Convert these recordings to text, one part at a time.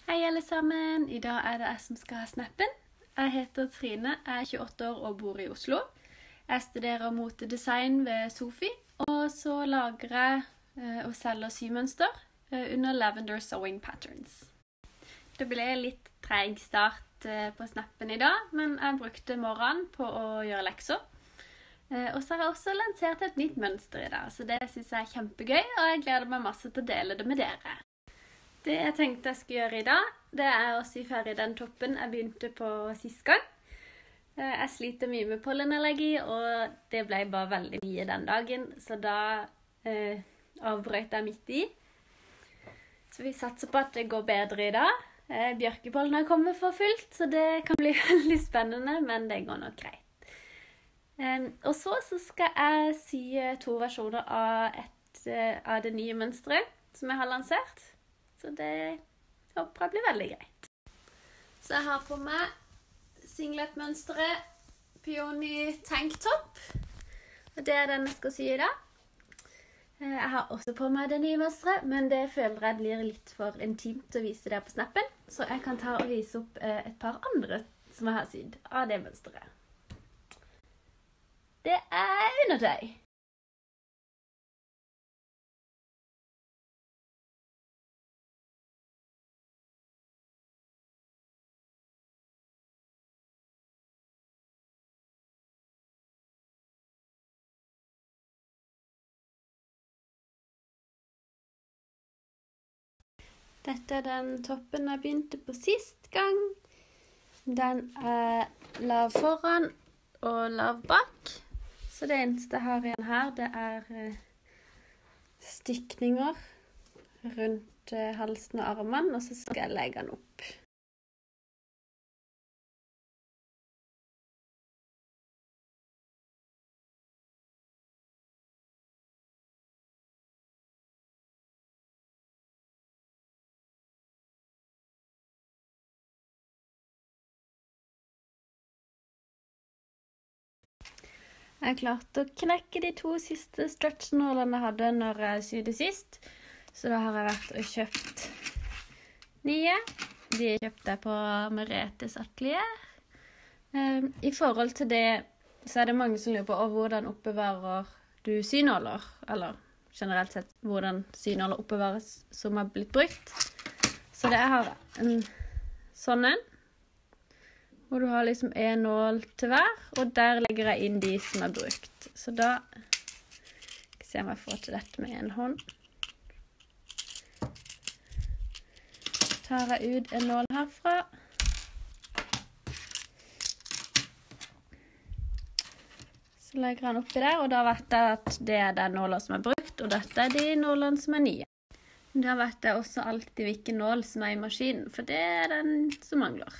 Hei alle sammen, i dag det jeg som skal ha snappen. Jeg heter Trine, jeg er 28 år og bor i Oslo. Jeg studerer motedesign ved Sofi, og så lager jeg og selger symønster under Lavender Sewing Patterns. Det ble litt treg start på snappen i dag, men jeg brukte morgenen på å gjøre lekser. Og så har jeg også lansert et nytt mønster i dag, så det synes jeg er kjempegøy, og jeg gleder meg masse til å dele det med dere. Det jeg tenkte jeg skulle gjøre i dag, det er å sy ferdig den toppen jeg begynte på sist gang. Jeg sliter mye med pollenallergi, og det ble bare veldig mye den dagen, så da avbrøt jeg midt i. Så vi satser på at det går bedre i dag. Bjørkepollen har kommet for fullt, så det kan bli veldig spennende, men det går nok greit. Og så skal jeg sy 2 versjoner av det nye mønstret som jeg har lansert. Så det håper jeg blir veldig greit. Så jeg har på meg singlet-mønstret Peony Tanktop. Og det er den jeg skal sy i dag. Jeg har også på meg det nye mønstret, men det føler jeg blir litt for intimt å vise det på snappen. Så jeg kan ta og vise opp et par andre som jeg har sydd av det mønstret. Det er undertøy. Dette er den toppen jeg begynte på sist gang. Den er lav foran og lav bak. Så det eneste jeg har igjen her, det er stikninger rundt halsen og armen, og så skal jeg legge den opp. Jeg klarte å knekke de 2 siste stretch-nålene jeg hadde når jeg sydde sist. Så da har jeg vært og kjøpt nye. De kjøpte jeg på Meretes atelier. I forhold til det, så er det mange som lurer på hvordan oppbevarer du synåler. Eller generelt sett hvordan synåler oppbevares som har blitt brukt. Så det har en sånn en. Hvor du har liksom en nål til hver, og der legger jeg inn de som er brukt. Så da skal jeg se om jeg får til dette med en hånd. Tar jeg ut en nål herfra. Så legger jeg den oppi der, og da vet jeg at det er den nålen som er brukt, og dette er de nålene som er nye. Da vet jeg også alltid hvilken nål som er i maskinen, for det er den som mangler.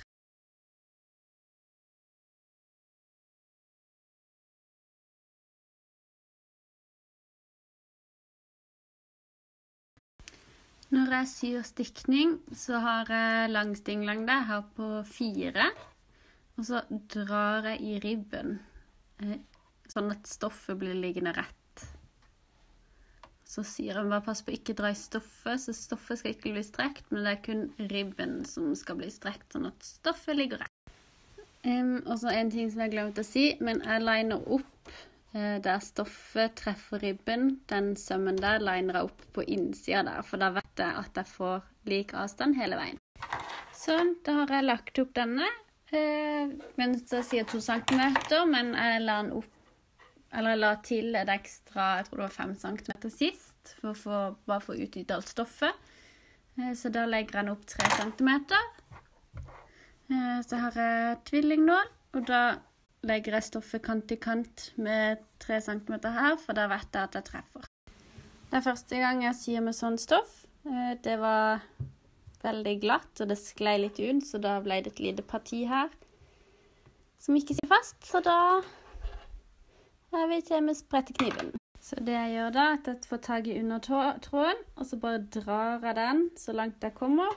Når jeg syr stikning, så har jeg lang stinglengde, jeg har på 4, og så drar jeg i ribben, sånn at stoffet blir liggende rett. Så syr jeg bare pass på ikke dra i stoffet, så stoffet skal ikke bli strekt, men det er kun ribben som skal bli strekt, sånn at stoffet ligger rett. Og så en ting som jeg glemte å si, men jeg liner opp der stoffet treffer ribben, den sømmen der liner jeg opp på innsida der, for da vet jeg at jeg får lik avstand hele veien. Sånn, da har jeg lagt opp denne, mens jeg sier 2 centimeter, men jeg la den opp, eller jeg la til et ekstra, jeg tror det var 5 centimeter sist, for å bare få utnyttet alt stoffet. Så da legger jeg den opp 3 centimeter. Så har jeg tvillingnål, og da legger jeg stoffet kant i kant med 3 centimeter her, for da vet jeg at jeg treffer. Det er første gang jeg syr med sånn stoff. Det var veldig glatt, og det sklei litt ut, så da ble det et lite parti her som ikke sier fast, så da er vi til med sprettekniven. Så det jeg gjør da, er at jeg får tag i under tråden, og så bare drar jeg den så langt jeg kommer.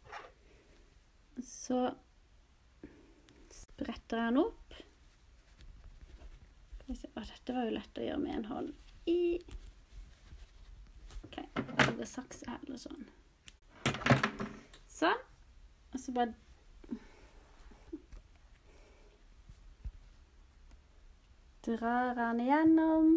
Så spretter jeg den opp. Dette var jo lett å gjøre med en hånd i. Ok, jeg lager saks eller sånn. Sånn. Og så bare drar den igjennom.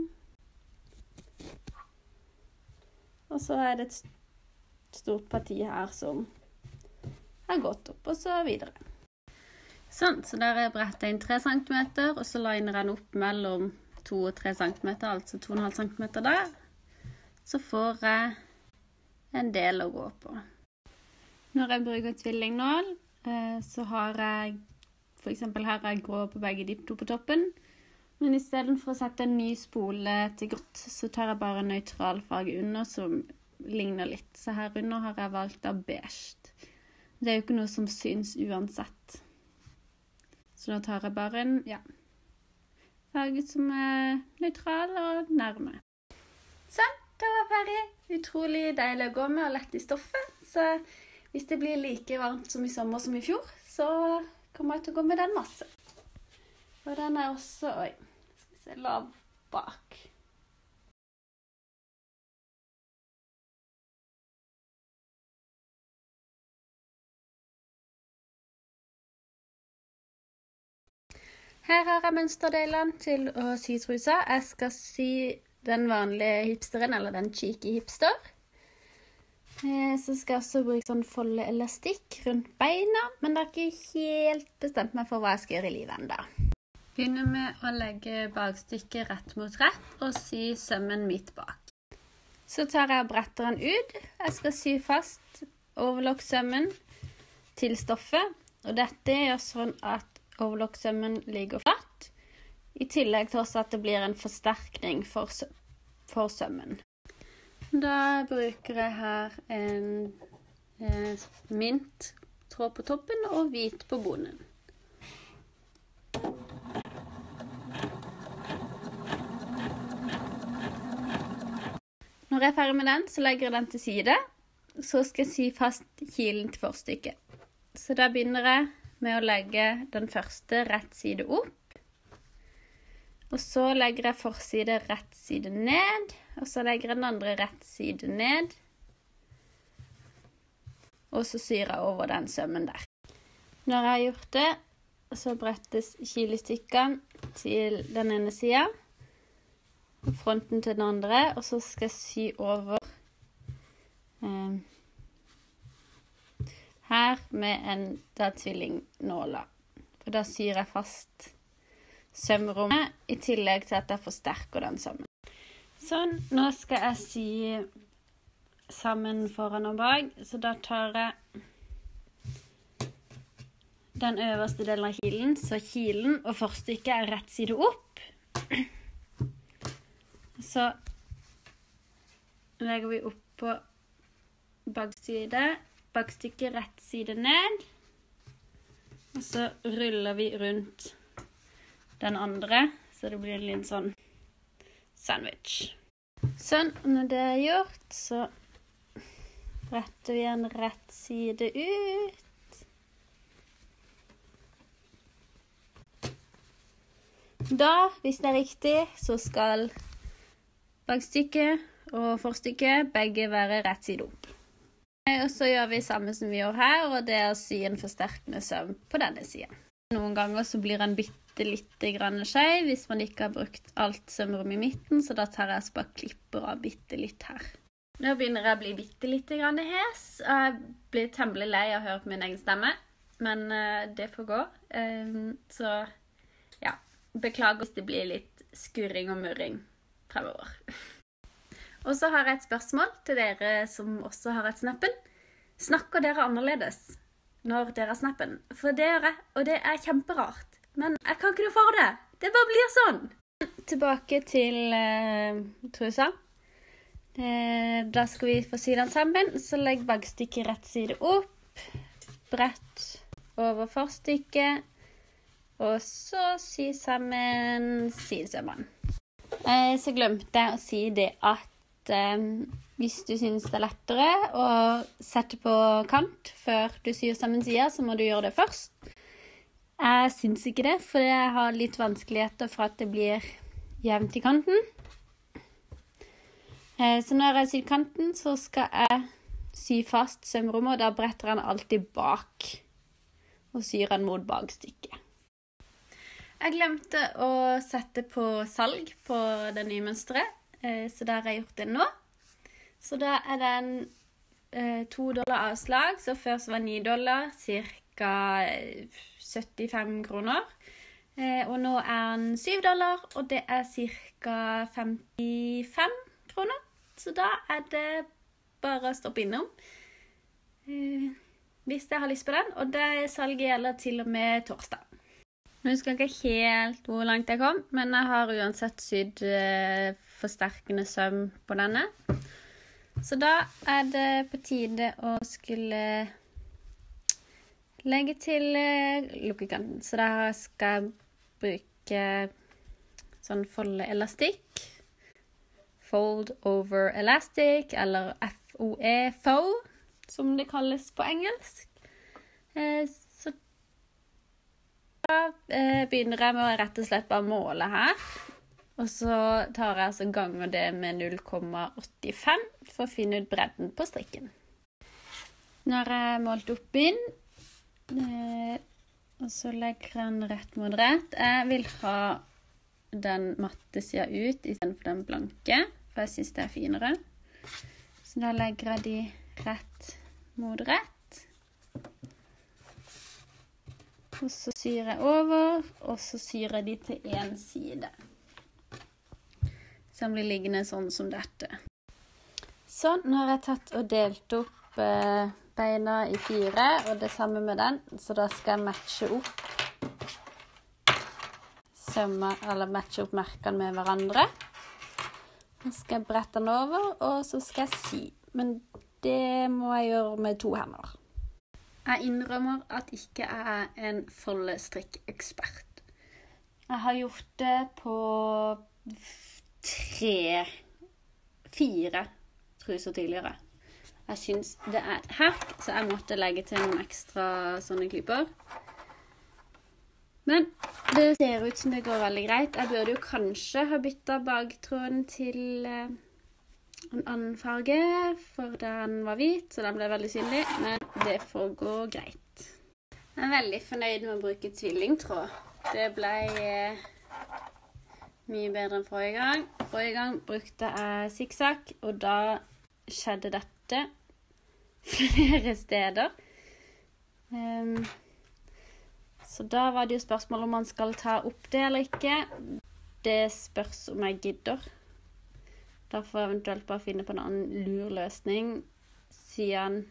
Og så er det et stort parti her som har gått opp, og så videre. Sånn, så der er brettet inn 3 centimeter, og så liner den opp mellom 2 og 3 centimeter, altså 2,5 centimeter der. Så får jeg en del å gå på. Når jeg bruker tvillingnål, så har jeg, for eksempel her er jeg grå på begge de 2 på toppen, men i stedet for å sette en ny spole til grått, så tar jeg bare en nøytral farge under som ligner litt. Så her under har jeg valgt av beige. Det er jo ikke noe som syns uansett. Så da tar jeg bare en, farge som er nøytral og nærme. Sånn, da var jeg ferdig. Utrolig deilig å gå med og lett i stoffet. Så hvis det blir like varmt som i sommer som i fjor, så kommer jeg til å gå med den masse. Og den er også, skal vi se, lav bak. Her har jeg mønsterdelene til å sy trusa. Jeg skal sy den vanlige hipsteren, eller den cheeky hipster. Så skal jeg også bruke sånn foldeelastikk rundt beina, men det er ikke helt bestemt meg for hva jeg skal gjøre i livet enda. Begynner med å legge bakstykket rett mot rett og sy sømmen midt bak. Så tar jeg og bretter den ut. Jeg skal sy fast overlocksømmen til stoffet, og dette gjør sånn at overlocksømmen ligger flatt, i tillegg til også at det blir en forsterkning for sømmen. Da bruker jeg her en mint tråd på toppen og hvit på bunnen. Når jeg er ferdig med den, så legger jeg den til side. Så skal jeg sy fast kilen til forstykket. Så da begynner jeg med å legge den første rett side opp. Og så legger jeg forside rett side ned. Og så legger jeg den andre rett side ned. Og så syr jeg over den sømmen der. Når jeg har gjort det, så brettes kilestykkene til den ene siden. Og fronten til den andre. Og så skal jeg sy over her med en tvillingnåla. For da syr jeg fast sømrommet, i tillegg til at jeg forsterker den sammen. Sånn, nå skal jeg sy sammen foran og bak, så da tar jeg den øverste delen av kilen, så kilen og forstykket er rett side opp. Så legger vi opp på bakside, bakstykket rett side ned, og så ruller vi rundt den andre, så det blir litt sånn sandwich. Sånn, når det er gjort, så bretter vi en rett side ut. Da, hvis det er riktig, så skal bakstykket og forstykket begge være rett side opp. Og så gjør vi samme som vi gjør her, og det er å sy en forsterkende søm på denne siden. Noen ganger så blir den bitte litt skjev hvis man ikke har brukt alt sømrom i midten, så da tar jeg bare klipper av bitte litt her. Nå begynner jeg å bli bitte litt hes, og jeg blir temmelig lei av å høre på min egen stemme, men det får gå. Så ja, beklager hvis det blir litt skurring og murring fremover. Og så har jeg et spørsmål til dere som også har et snappen. Snakker dere annerledes når dere har snappen? For det gjør jeg, og det er kjemperart. Men jeg kan ikke noe for det. Det bare blir sånn. Tilbake til trusa. Da skal vi få sy den sammen. Så legg bakstykket rett side opp. Brett over forstykket. Og så sy sammen sidesømmene. Så glemte jeg å si det at hvis du synes det er lettere å sette på kant før du syr sammen sida, så må du gjøre det først. Jeg synes ikke det, for jeg har litt vanskeligheter for at det blir jevnt i kanten. Så når jeg syr kanten, så skal jeg sy fast sømrommet, og da bretter jeg den alltid bak og syr den mot bakstykket. Jeg glemte å sette på salg på det nye mønsteret, så da har jeg gjort det nå. Så da den $2 avslag, så før så var $9, cirka 75 kroner. Og nå den $7, og det cirka 55 kroner. Så da det bare å stoppe innom. Hvis jeg har lyst på den, og det salget gjelder til og med torsdag. Nå husker jeg ikke helt hvor langt jeg kom, men jeg har uansett sydd forsterkende søm på denne. Så da det på tide å skulle legge til lukkekanten. Så da skal jeg bruke sånn foldeelastikk. Fold over elastic, eller FOE, faux, som det kalles på engelsk. Så da begynner jeg med å rett og slett bare måle her. Og så tar jeg altså ganger det med 0,85 for å finne ut bredden på strikken. Når jeg målte opp inn, og så legger jeg den rett mot rett. Jeg vil ha den matte siden ut i stedet for den blanke, for jeg synes det finere. Så da legger jeg de rett mot rett. Og så syr jeg over, og så syr jeg de til en side. Så den blir liggende sånn som dette. Sånn, nå har jeg tatt og delt opp beina i 4, og det samme med den. Så da skal jeg matche opp matche opp merkene med hverandre. Så skal jeg brette den over, og så skal jeg sy. Men det må jeg gjøre med 2 hender. Jeg innrømmer at ikke jeg en foldestrikkekspert. Jeg har gjort det på 4 truser tidligere. Jeg synes det hack, så jeg måtte legge til noen ekstra sånne klyper. Men det ser ut som det går veldig greit. Jeg burde jo kanskje ha byttet bagtråden til en annen farge, for den var hvit, så den ble veldig synlig, men det får gå greit. Jeg veldig fornøyd med å bruke tvillingtråd. Det ble mye bedre enn forrige gang. Forrige gang brukte jeg zigzag, og da skjedde dette flere steder. Så da var det jo spørsmål om man skal ta opp det eller ikke. Det spørs om jeg gidder. Da får jeg eventuelt bare finne på en annen lurløsning, siden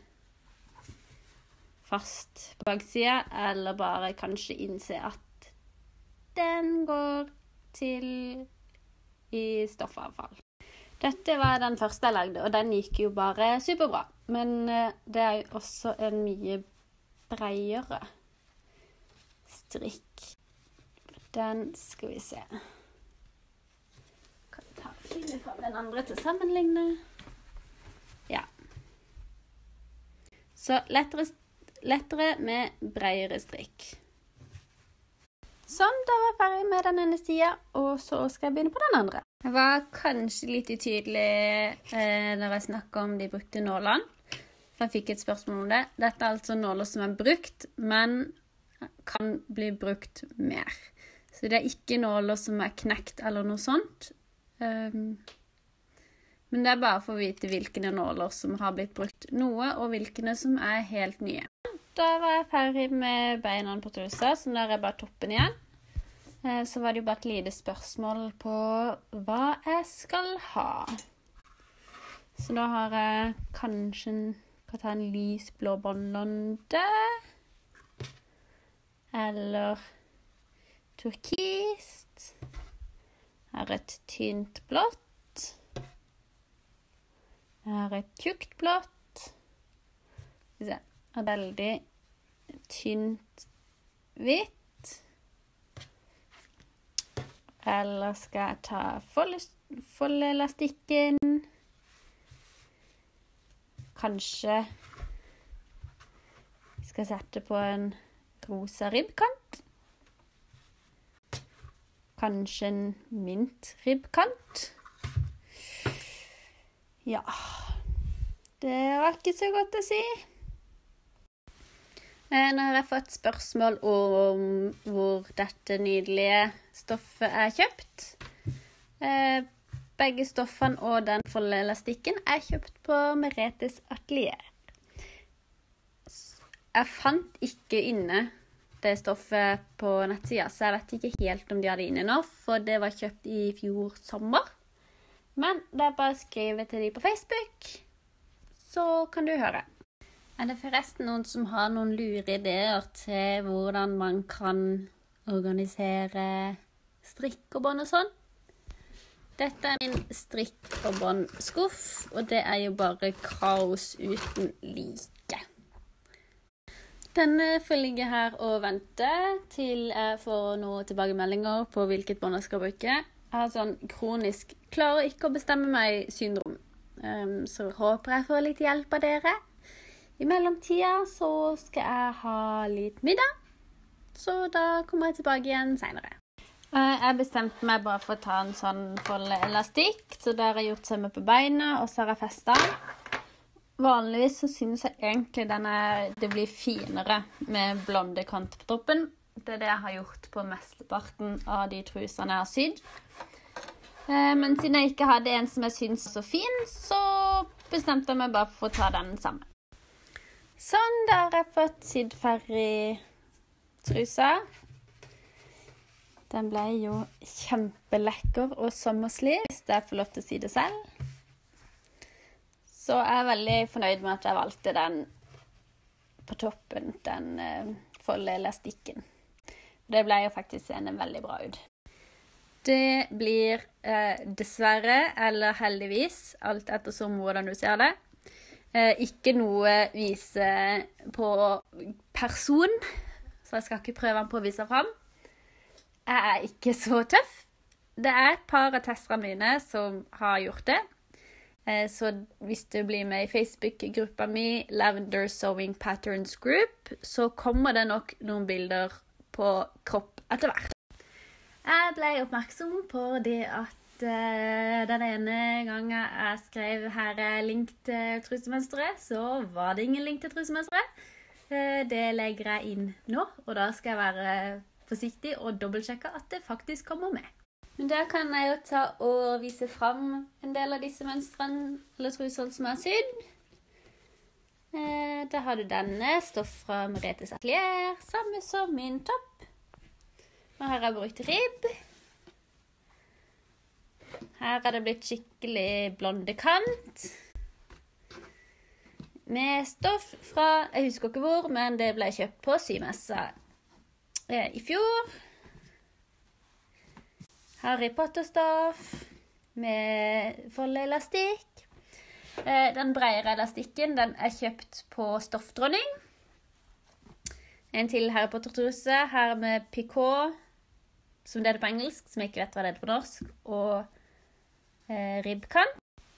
fast på baksiden, eller bare kanskje innse at den går til i stoffavfall. Dette var den første jeg lagde, og den gikk jo bare superbra. Men det jo også en mye bredere strikk. Den skal vi se. Finne fram den andre til sammenligne. Ja. Så lettere med bredere strikk. Sånn, da var jeg ferdig med den ene siden, og så skal jeg begynne på den andre. Jeg var kanskje litt utydelig når jeg snakket om de brukte nålene, for jeg fikk et spørsmål om det. Dette altså nåler som brukt, men kan bli brukt mer. Så det ikke nåler som knekt eller noe sånt. Men det bare for å vite hvilke nåler som har blitt brukt noe, og hvilke som helt nye. Da var jeg ferdig med beina på trusa, så der bare toppen igjen. Så var det jo bare et lite spørsmål på hva jeg skal ha. Så da har jeg kanskje kan ta en lysblå båndlonde, eller turkist. Jeg har et tynt blått. Jeg har et tjukt blått. Jeg har veldig tynt hvitt. Eller skal jeg ta foldelastikken. Kanskje skal jeg sette på en rosa ribbkant. Kanskje en mint-ribbkant. Ja, det var ikke så godt å si. Nå har jeg fått spørsmål om hvor dette nydelige stoffet er kjøpt. Begge stoffene og den foldelastikken er kjøpt på Meretes atelier. Jeg fant ikke inne det stoffet på nettsiden, så jeg vet ikke helt om de hadde inne nå, for det var kjøpt i fjor sommer. Men det er bare å skrive til de på Facebook, så kan du høre. Er det forresten noen som har noen lure ideer til hvordan man kan organisere strikk og bånd og sånn? Dette er min strikk og bånd skuff, og det er jo bare kaos uten like. Denne får ligge her og vente til jeg får noen tilbakemeldinger på hvilket bånd jeg skal bruke. Jeg har sånn kronisk klarer ikke å bestemme meg syndrom, så håper jeg får litt hjelp av dere. I mellomtida så skal jeg ha litt middag, så da kommer jeg tilbake igjen senere. Jeg bestemte meg bare for å ta en sånn foldeelastikk, så der har jeg gjort sømme på beina, og så har jeg festet den. Vanligvis så synes jeg egentlig det blir finere med blonde kant på toppen. Det er det jeg har gjort på mesteparten av de trusene jeg har sydd. Men siden jeg ikke hadde en som jeg synes så fin, så bestemte jeg meg bare for å ta den sammen. Sånn, da har jeg fått sydd ferdig trusa. Den ble jo kjempelekker og sommerslig, hvis jeg får lov til å sy det selv. Så jeg er veldig fornøyd med at jeg valgte den på toppen, den foldelastikken. Det ble jo faktisk seende veldig bra ut. Det blir dessverre, eller heldigvis, alt ettersom hvordan du ser det. Ikke noe vise på person, så jeg skal ikke prøve på å vise frem. Jeg er ikke så tøff. Det er et par av testerne mine som har gjort det. Så hvis du blir med i Facebook-gruppa mi, Lavender Sewing Patterns Group, så kommer det nok noen bilder på kropp etter hvert. Jeg ble oppmerksom på det at den ene gangen jeg skrev her link til trusemønsteret, så var det ingen link til trusemønsteret. Det legger jeg inn nå, og da skal jeg være forsiktig og dobbeltsjekke at det faktisk kommer med. Men da kan jeg jo ta og vise frem en del av disse mønstrene, eller trusene som jeg har sydd. Da har du denne, stoff fra Meretes atelier, samme som min topp. Og her har jeg brukt ribb. Her har det blitt skikkelig blonde kant. Med stoff fra, jeg husker ikke hvor, men det ble kjøpt på symessa i fjor. Harry Potter-stoff med foldeelastikk. Den bredere elastikken, den er kjøpt på stoffdronning. En til Harry Potter-truse, her med picot, som det er på engelsk, som jeg ikke vet hva det er på norsk, og ribbkant.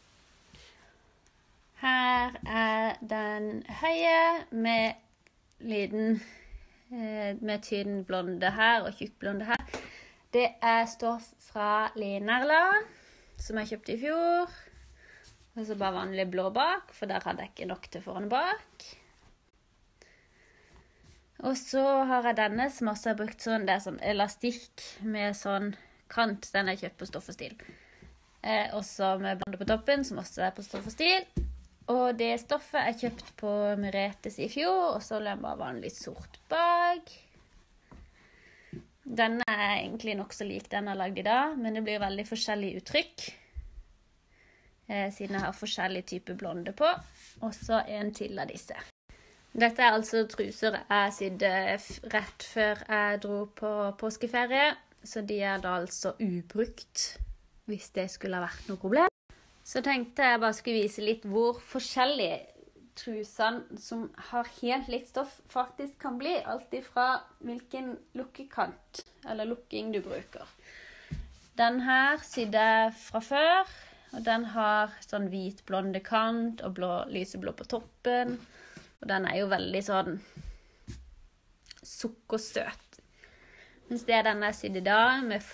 Her er den høye med liten, med tynn blonde her og tjukk blonde her. Det er stoff fra Linerla, som jeg kjøpte i fjor. Og så bare vanlig blå bak, for der hadde jeg ikke nok til foran og bak. Og så har jeg denne som også har brukt sånn, det er sånn elastikk med sånn kant. Den er kjøpt på Stoff og Stil. Også med blonde på toppen, som også er på Stoff og Stil. Og det stoffet er kjøpt på Meretes i fjor, og så er den bare vanlig sort bak. Denne er egentlig nok så lik den jeg har lagd i dag, men det blir veldig forskjellig uttrykk. Siden jeg har forskjellige typer blonde på, og så en til av disse. Dette er altså truser jeg sydde rett før jeg dro på påskeferie, så de er da altså ubrukt, hvis det skulle ha vært noe problem. Så tenkte jeg bare skulle vise litt hvor forskjellige trusene som har helt likt stoff faktisk kan bli, alt ifra hvilken lukkekant eller lukking du bruker. Den her sydde jeg fra før, og den har sånn hvit blonde kant og lyseblå på toppen. Og den er jo veldig sånn sukkersøt. Mens det er den jeg sydde i dag med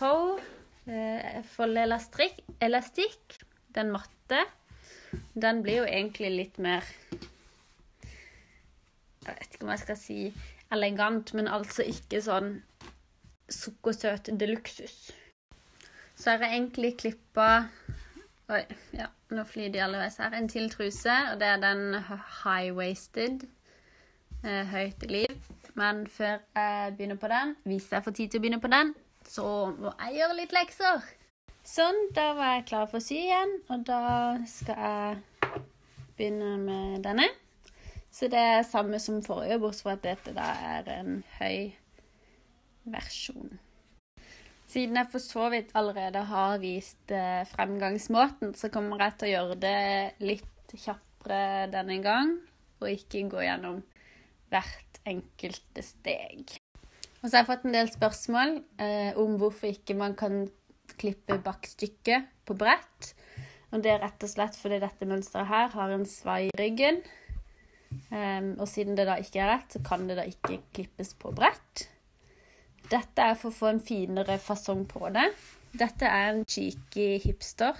foldeelastikk, den matte, den blir jo egentlig litt mer, jeg vet ikke om jeg skal si elegant, men altså ikke sånn sukkersøt deluxus. Så har jeg egentlig klippet, nå flyr de alle veis her, en til truse, og det er den high-waisted, høyt i liv. Men før jeg begynner på den, hvis jeg får tid til å begynne på den, så må jeg gjøre litt lekser. Sånn, da var jeg klar for å sy igjen, og da skal jeg begynne med denne. Så det er samme som forrige, bortsett fra at dette da er en høy versjon. Siden jeg for så vidt allerede har vist fremgangsmåten, så kommer jeg til å gjøre det litt kjappere denne gang, og ikke gå gjennom hvert enkelte steg. Og så har jeg fått en del spørsmål om hvorfor ikke man kan klippe bakstykket på brett. Og det er rett og slett fordi dette mønstret her har en svai i ryggen. Og siden det da ikke er rett, så kan det da ikke klippes på brett. Dette er for å få en finere fasong på det. Dette er en cheeky hipster.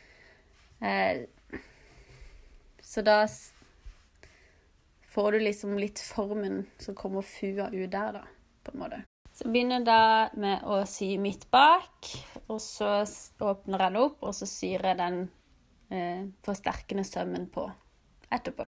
Så da får du liksom litt formen som kommer fua ut der da, på en måte. Så begynner jeg da med å sy midt bak, og så åpner jeg det opp, og så syr jeg den forsterkende sømmen på etterpå.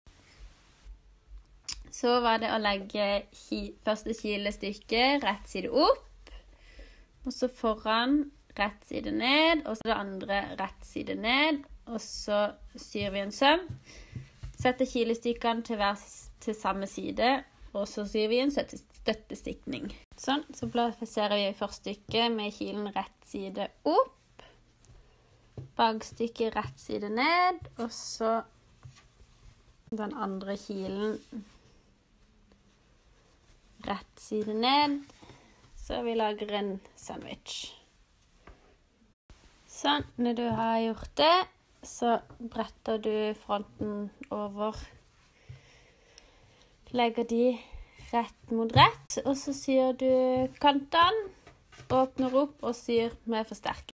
Så var det å legge første kilestykket rett side opp, og så foran rett side ned, og så det andre rett side ned, og så syr vi en søm. Setter kilestykkene til samme side, og så syr vi en støttestikning. Sånn, så plasserer vi første stykke med kilen rett side opp, bakstykket rett side ned, og så den andre kilen rett side ned, så vi lager en sandwich. Sånn, når du har gjort det, så bretter du fronten over, legger de rett mot rett, og så syr du kantene, åpner opp og syr med forsterker.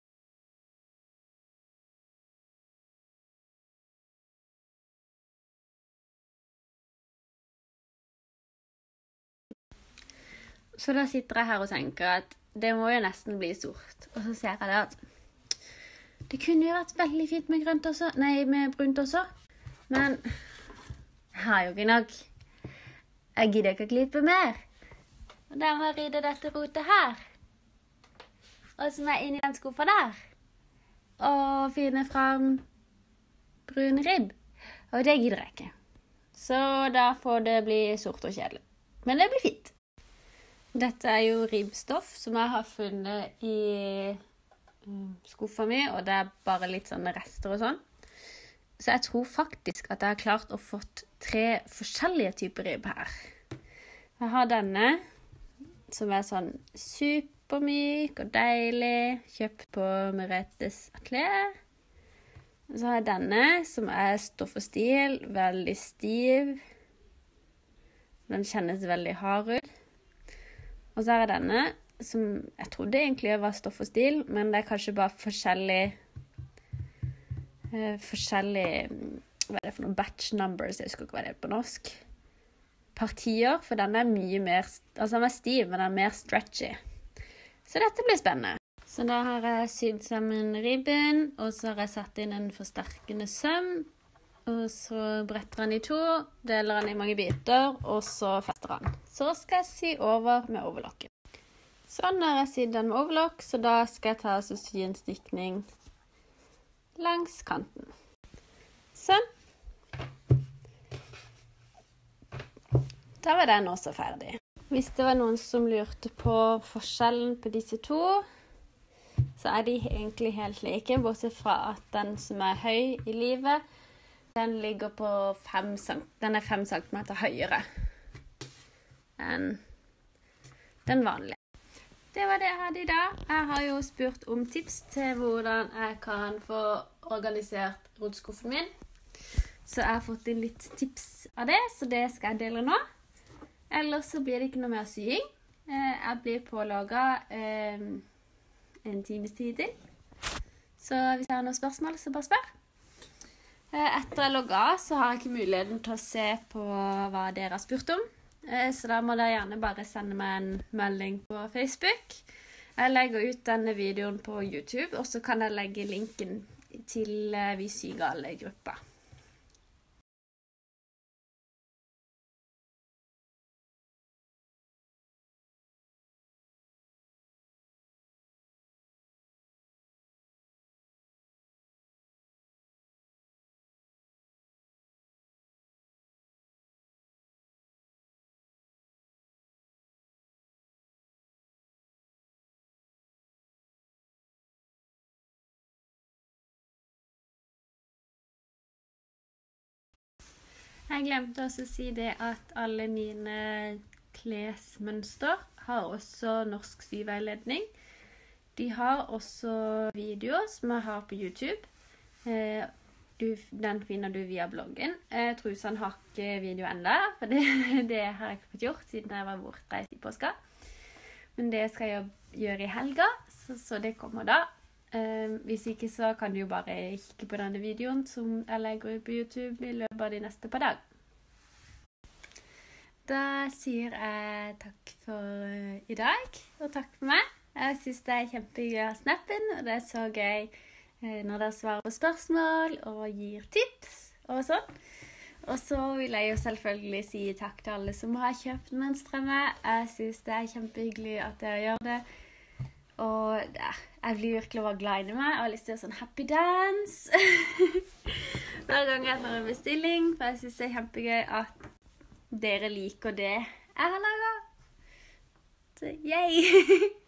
Så da sitter jeg her og tenker at det må jo nesten bli sort. Og så ser jeg det at det kunne jo vært veldig fint med grønt også. Nei, med brunt også. Men jeg har jo ikke nok. Jeg gidder ikke å klippe mer. Og da må jeg rydde dette rotet her. Og så må jeg inn i den skuffa der. Og finne fram brun ribb. Og det gidder jeg ikke. Så da får det bli sort og kjedelig. Men det blir fint. Dette er jo ribbstoff som jeg har funnet i skuffa mi, og det er bare litt sånne rester og sånn. Så jeg tror faktisk at jeg har klart å fått 3 forskjellige typer ribb her. Jeg har denne, som er sånn supermyk og deilig, kjøpt på Meretes atelier. Så har jeg denne, som er stoff og stil, veldig stiv. Den kjennes veldig hard ut. Og så er det denne, som jeg trodde egentlig var stoff og stil, men det er kanskje bare forskjellig, hva er det for noen batch numbers, jeg husker ikke hva det er på norsk, partier, for den er mye mer, altså den er stiv, men den er mer stretchy. Så dette blir spennende. Så da har jeg sydd sammen ribben, og så har jeg satt inn en forsterkende søm, og så bretter han i 2, deler han i mange biter, og så fester han. Så skal jeg sy over med overlokken. Sånn har jeg sydd den med overlokk, så da skal jeg ta og sy en stikning langs kanten. Sånn. Da var den også ferdig. Hvis det var noen som lurte på forskjellen på disse 2, så er de egentlig helt like, bortsett fra at den som er høy i livet, den ligger på 5 cm høyere enn den vanlige. Det var det jeg hadde i dag. Jeg har jo spurt om tips til hvordan jeg kan få organisert roteskuffen min. Så jeg har fått inn litt tips av det, så det skal jeg dele nå. Ellers så blir det ikke noe mer sying. Jeg blir pålaget en times tid til. Så hvis jeg har noen spørsmål, så bare spør. Etter jeg logget av, så har jeg ikke muligheten til å se på hva dere har spurt om. Så da må dere gjerne bare sende meg en melding på Facebook. Jeg legger ut denne videoen på YouTube, og så kan jeg legge linken til vi Sygale-gruppa. Jeg glemte også å si det at alle mine klesmønster har også norsk syveiledning. De har også videoer som jeg har på YouTube. Den finner du via bloggen. Trusen har ikke video enda, for det har jeg ikke fått gjort siden jeg var bortreist i påska. Men det skal jeg gjøre i helga, så det kommer da. Hvis ikke så kan du jo bare kikke på denne videoen som jeg legger ut på YouTube i løpet av de neste par dag. Da sier jeg takk for i dag, og takk for meg. Jeg synes det er kjempegøy å ha snappen, og det er så gøy når dere svarer på spørsmål og gir tips og sånn. Og så vil jeg jo selvfølgelig si takk til alle som har kjøpt mønstre med. Jeg synes det er kjempehyggelig at dere gjør det. Og jeg blir virkelig bare glad i meg. Jeg har lyst til å gjøre sånn happy dance hver gang jeg får en bestilling, for jeg synes det er kjempegøy at dere liker det jeg har laget. Så yay!